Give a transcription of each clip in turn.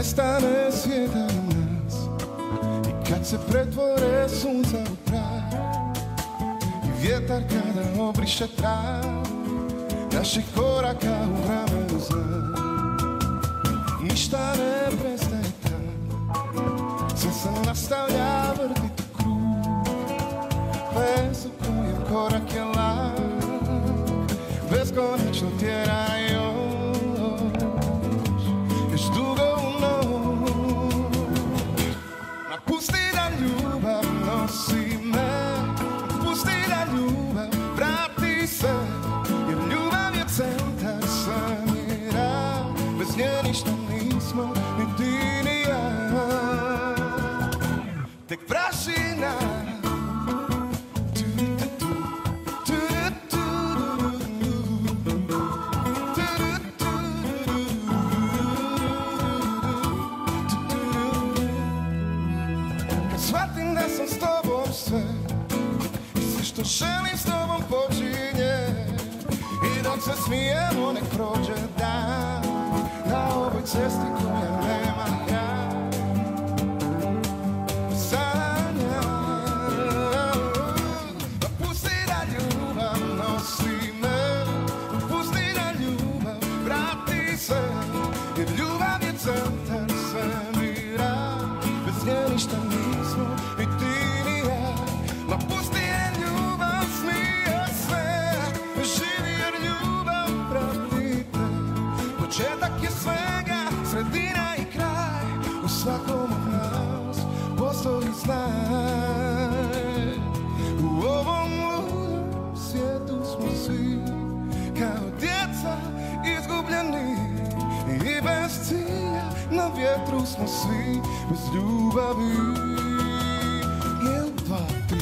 nestane svijeta u nas i kad se pretvore sunca u prah i vjetar kada obriše trag naših koraka u vremenu zna. Ništa ne prestaje tam, sve se nastavlja vrtiti u krug, bez u kojem korak je lag, beskonačno tjera još dugo u noć. Napusti da ljubav nosi me, pusti da ljubav vrati se, jer ljubav je centar svemira, bez nje ništa nismo, ni ti ni ja. Tek prašina, kad shvatim da sam s tobom sve i sve što želim s tobom počinje, i dok se smijemo nek prođe dan na ovoj cesti koja nema kraj. Sanja, pusti da ljubav nosi me, pusti da ljubav vrati se, jer ljubav je centar svemira, bez nje ništa nismo, ni ti ni ja. Ma pusti jer ljubav smije sve, živi jer ljubav prati te. Početak je svega, sredina i kraj, u svakom od nas postoji znak. U ovom ludom svijetu smo svi kao djeca izgubljeni i bez cilja, na vjetru smo svi bez ljubavi. Jedan, dva, tri.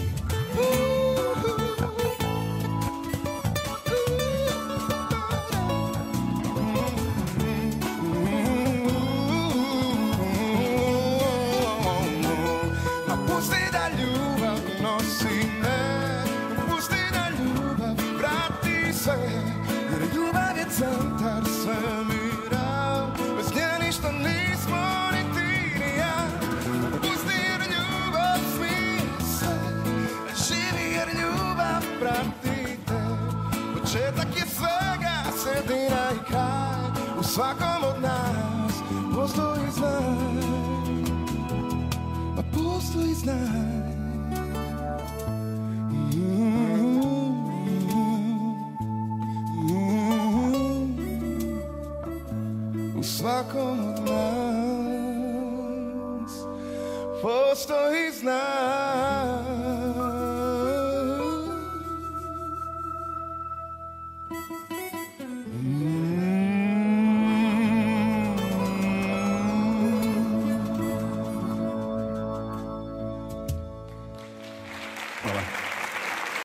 Pusti da ljubav nosi me, pusti da ljubav vrati se, jer ljubav je centar svemira, bez nje ništa nismo, ni ti ni ja. Pusti jer ljubav smije se, živi jer ljubav prati te. Početak je svega, sredina i kraj, u svakom od nas postoji znak. Postoji znak. U svakom od nas postoji znak.